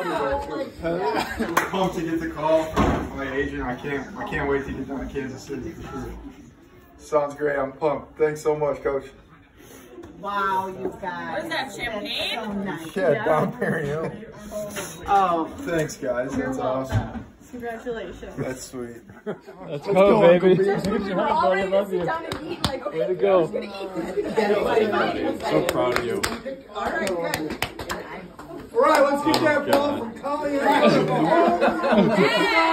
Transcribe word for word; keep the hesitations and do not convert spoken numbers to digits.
pumped to get the call from my agent. I can't I can't wait to get down to Kansas City for sure. Sounds great. I'm pumped. Thanks so much, Coach. Wow, you guys. What is that, champagne? So nice. Yeah, yeah. Down Perry Hill. Oh. Thanks, guys. That's awesome. Congratulations. That's sweet. Let's go, baby. We're all ready to sit down and eat. Like, okay, way to go. So proud of you. All right, good. All right, let's get that ball from Colleen.